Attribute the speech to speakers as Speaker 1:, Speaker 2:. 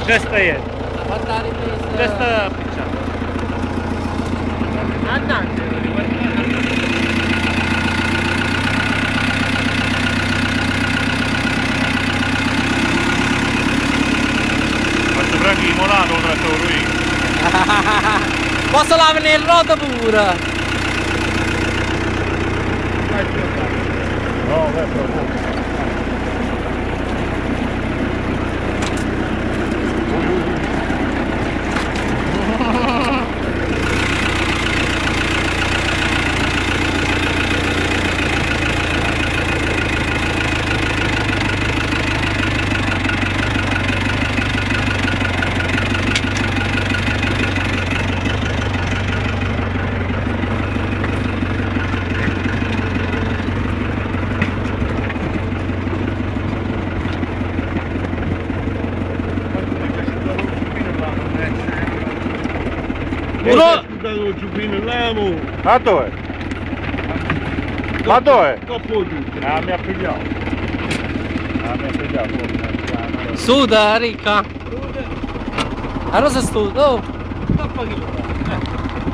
Speaker 1: Questa è. Questa picciata. Andante. Faccio prendere il molato tra lui.
Speaker 2: Posso lavare il roto pure?
Speaker 1: No, è proprio.
Speaker 3: Lo giubbino là, mo.
Speaker 1: Ma dove? Ma dove?
Speaker 3: Troppo giù.
Speaker 1: Mi ha pigliato. Mi ha pigliato.
Speaker 2: Suda, ricca. Allora sei studo.
Speaker 3: Tappa che lo fa.